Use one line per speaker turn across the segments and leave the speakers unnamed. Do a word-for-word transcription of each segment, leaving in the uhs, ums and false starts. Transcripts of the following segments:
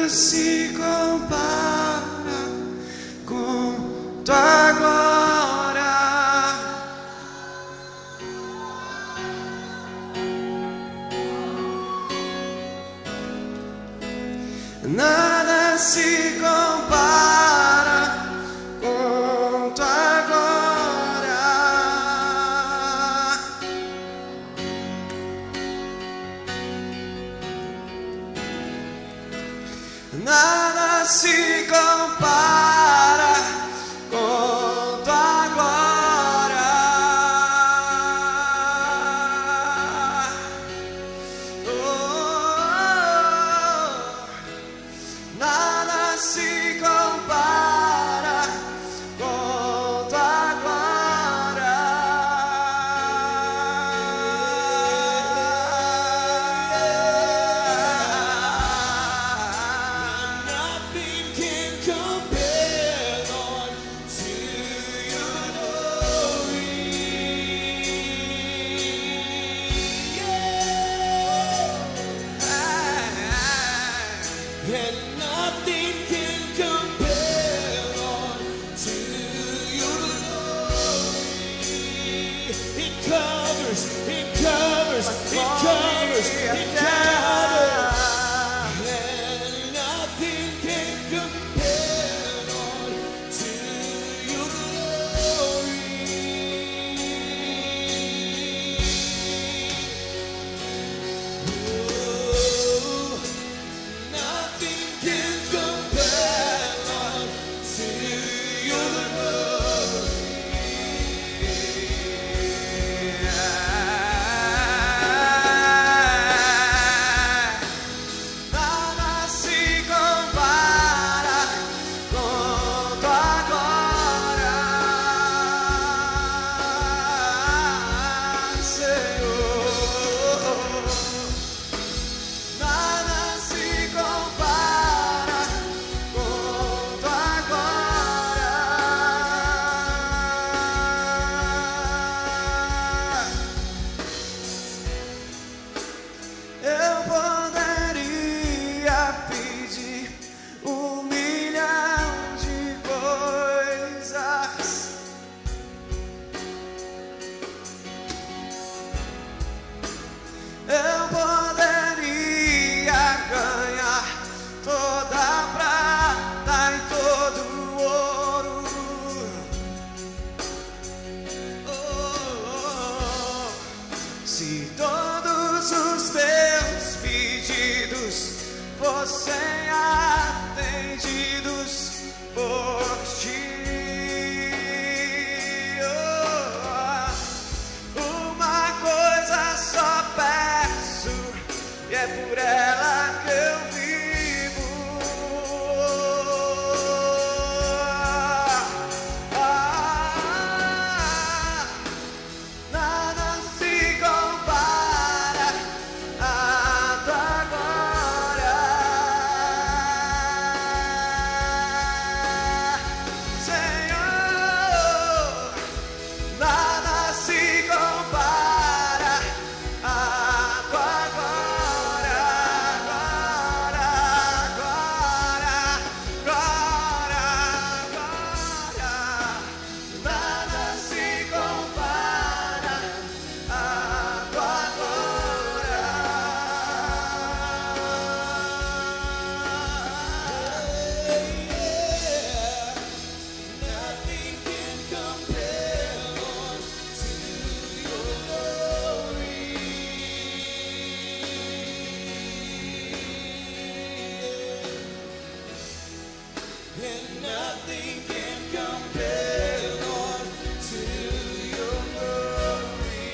se compara com tua glória. Nada se compara com tua glória. Nada se compara com tua glória. Oh, nada se compara com tua glória.
Nothing can compare, Lord, to your glory. Yeah. And nothing can compare, Lord, to your glory. It covers, it covers, it covers, it covers. And nothing can compare, Lord, to your glory. Oh, nothing can compare, Lord, to your
Nada se compara com tua glória, Senhor. Nada se compara com tua glória. Eu poderia pedir um milhão de coisas, eu poderia ganhar toda a prata e todo o ouro. Oh, oh, oh. Se todos os teus pedidos fossem atendidos por ti, oh, uma coisa só peço, e é por ela que eu vivo. Ah, nada se compara à tua glória, Senhor. Nada se compara à tua glória, glória, glória, glória, glória. Nada se compara à tua glória.
Nothing can compare, Lord, to your glory. And nothing can compare, Lord, to your glory.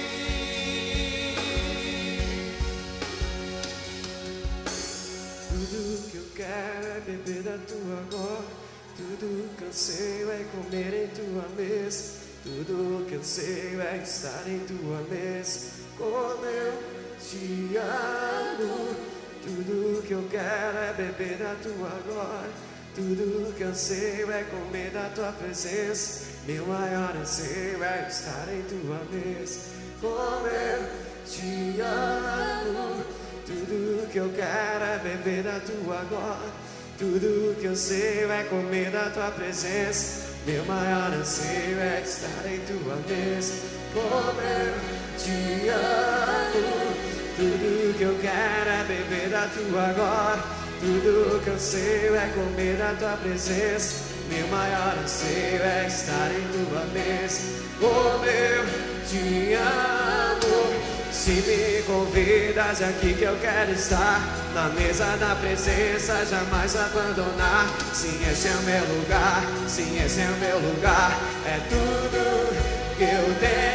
Tudo que eu quero é beber da tua glória. Tudo que eu sei é comer em tua mesa. Tudo que eu sei é estar em tua mesa. Como eu te amo. Tudo que eu quero é beber da tua glória. Tudo que eu sei é comer da tua presença. Meu maior anseio é estar em tua mesa. Como eu te amo. Tudo que eu quero é beber da tua glória. Tudo que eu sei é comer da tua presença. Meu maior anseio é estar em tua mesa. Como eu te amo. Tudo que eu quero é beber da tua glória. Tudo que eu sei é comer da tua presença. Meu maior anseio é estar em tua mesa. Como eu te amo. Se me convidas, é aqui que eu quero estar. Na mesa da presença, jamais abandonar. Sim, esse é o meu lugar. Sim, esse é o meu lugar. É tudo que eu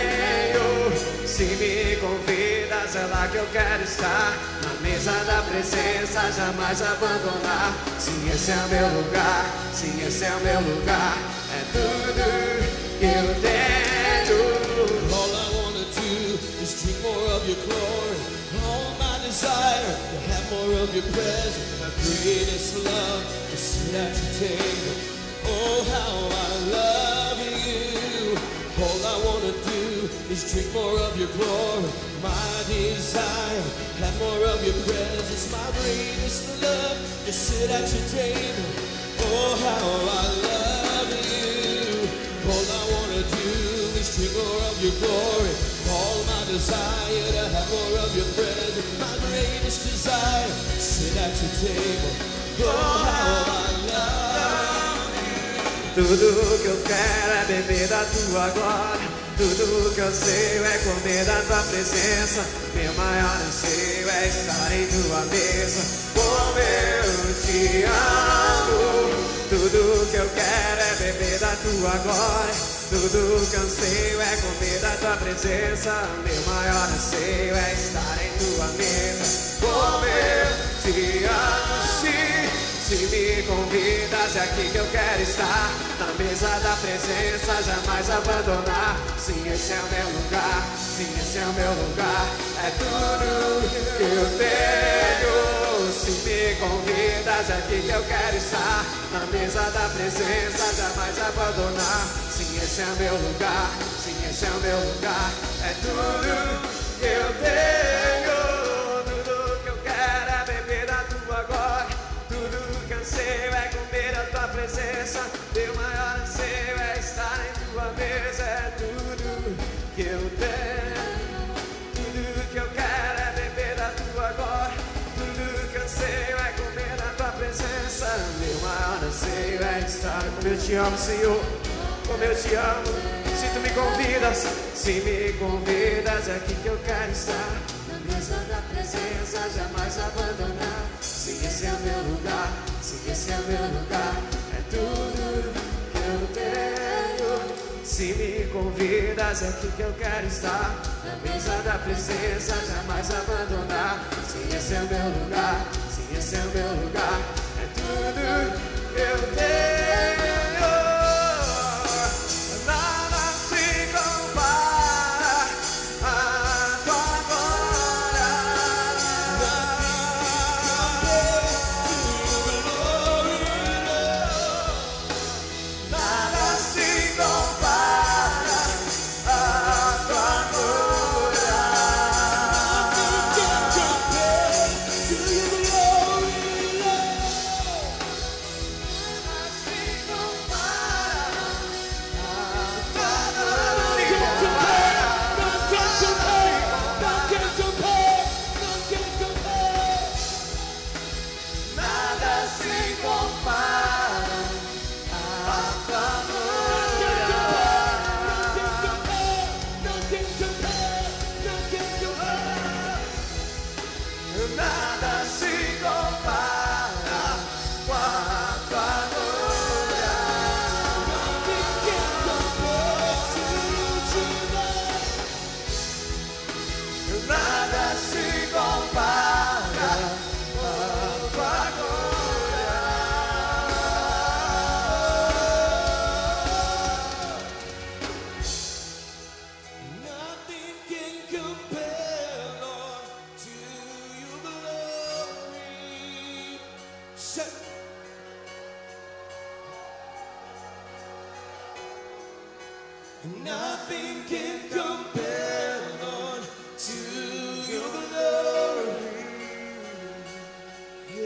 tenho. Se me convidas, é lá que eu quero estar. Na mesa da presença, jamais abandonar. Sim, esse é o meu lugar. Sim, esse é o meu lugar. É tudo que eu tenho.
All I wanna do is drink more of your glory. All my desire to have more of your presence. My greatest love to sit at your table. Oh, how I love you. All I wanna do is drink more of your glory. My desire, have more of your presence. My greatest love to sit at your table. Oh, how I love you. All I wanna do is drink more of your glory. All my desire to have more of your presence. My greatest desire, sit at your table. Oh, how I love you.
Tudo que eu quero é beber da tua glória. Tudo que eu sei é comer da tua presença. Meu maior anseio é estar em tua mesa. Como eu te amo. Tudo que eu quero é beber da tua glória. Tudo que eu sei é comer da tua presença. Meu maior anseio é estar em tua mesa. Como eu te amo, sim. Se me convidas, é aqui que eu quero estar. Na mesa da presença, jamais abandonar. Sim, esse é o meu lugar. Sim, esse é o meu lugar. É tudo que eu tenho. Se me convidas, é aqui que eu quero estar. Na mesa da presença, jamais abandonar. Sim, esse é o meu lugar. Sim, esse é o meu lugar. É tudo que eu tenho. Tudo que eu quero é beber da tua glória. Tudo que eu sei é comer a tua presença. Meu maior anseio é estar em tua mesa. É tudo que eu tenho. Tudo que eu quero é beber da tua glória. Tudo que eu sei é comer a tua presença. Meu maior anseio é estar. Como eu te amo, Senhor. Como eu te amo. Se tu me convidas, se me convidas, é aqui que eu quero estar. Na mesa da presença, jamais abandonar. Sim, esse é o meu lugar. Sim, esse é o meu lugar. É tudo que eu tenho. Se me convidas, é aqui que eu quero estar. Na mesa da presença, jamais abandonar. Sim, esse é o meu lugar. Sim, esse é o meu lugar. É tudo que eu tenho. Nada se compara a tua glória. Nada se compara a tua glória. Nada se compara a tua glória. Nada se compara com a tua glória. Nada se compara com a tua glória.
Nothing can compare, Lord, to your glory. Say, nothing can compare, Lord, to your glory.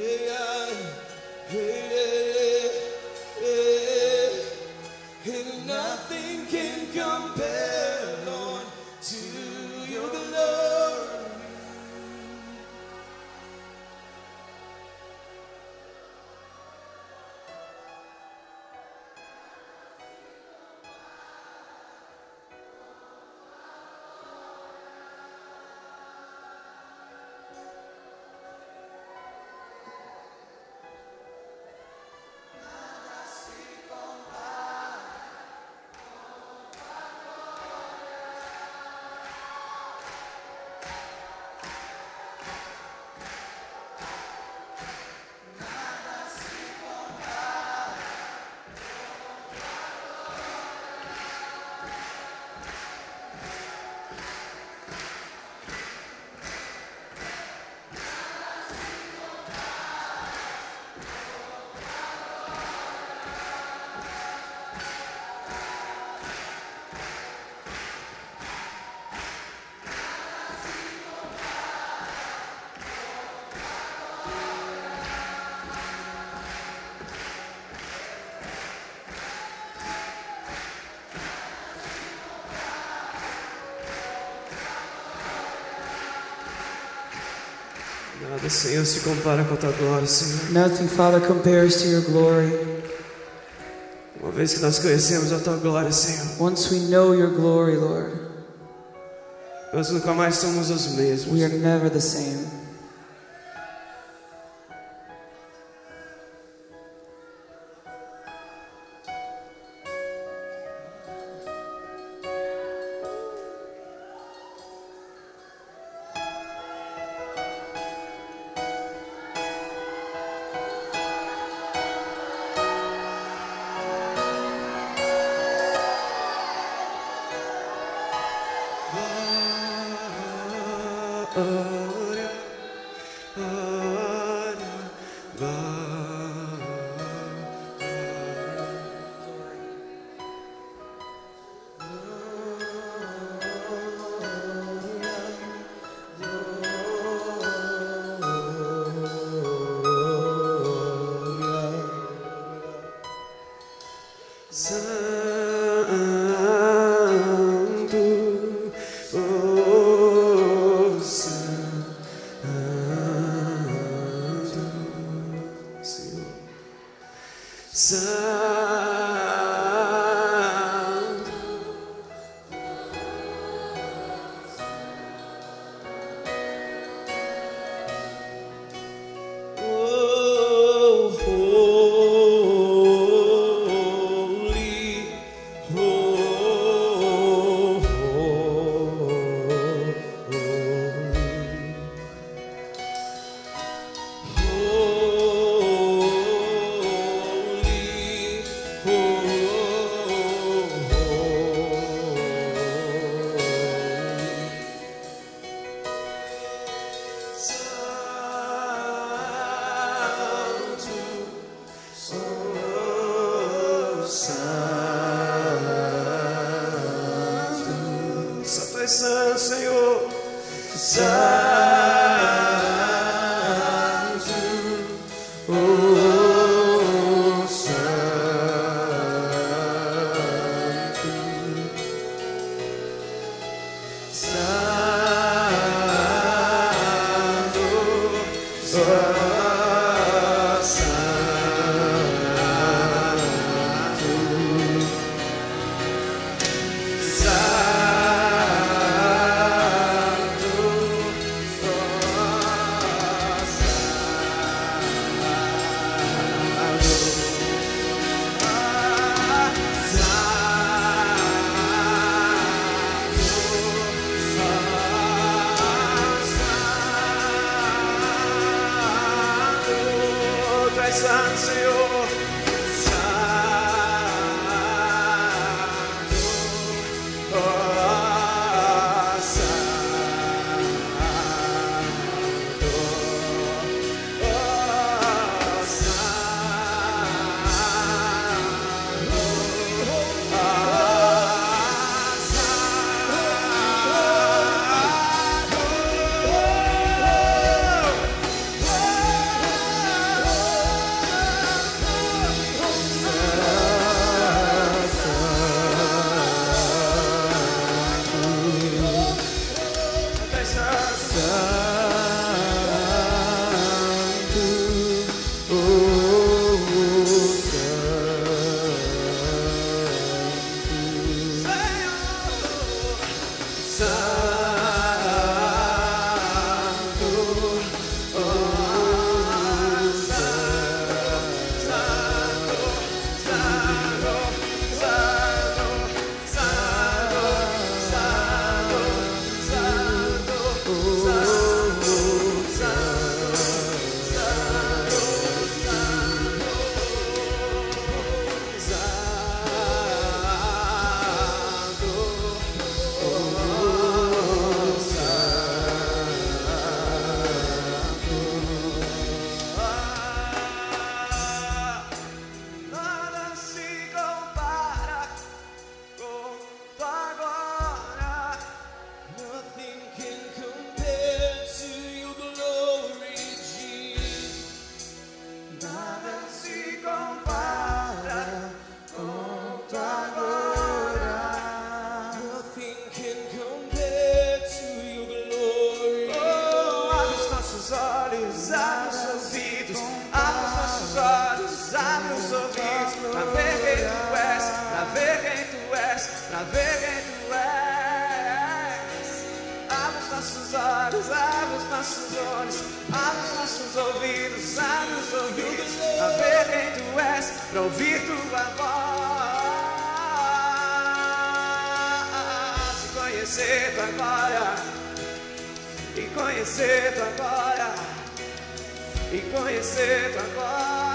Nada, Senhor, se compara com a tua glória, Senhor.
Nothing, Father, compares to your glory.
Uma vez que nós conhecemos a tua glória, Senhor,
Once we know your glory, Lord,
nós nunca mais somos os mesmos.
we are never the same.
nossos olhos, abre os ouvidos, abre os nossos olhos, abre os ouvidos, pra ver quem tu és, pra ver quem tu és, pra ver quem tu és. Abre os nossos olhos, abre os nossos olhos, abre os nossos ouvidos, abre os ouvidos, pra ver quem tu és, pra ouvir tua voz, e conhecer tua glória, e conhecer tua glória, e conhecer tua glória.